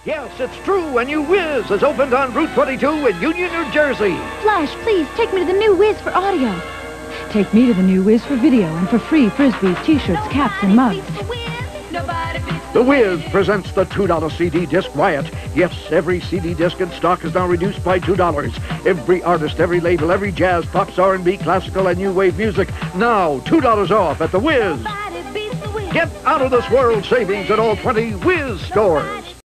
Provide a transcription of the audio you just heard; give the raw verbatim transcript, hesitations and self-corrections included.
Yes, it's true. A new WIZ has opened on Route twenty-two in Union, New Jersey. Flash, please, take me to the new WIZ for audio. Take me to the new WIZ for video and for free Frisbees, T-shirts, caps, and mugs. The WIZ presents the two dollar C D disc riot. Yes, every C D disc in stock is now reduced by two dollars. Every artist, every label, every jazz, pops, R and B, classical, and new wave music, now two dollars off at the WIZ. Get out of this world savings at all twenty WIZ stores.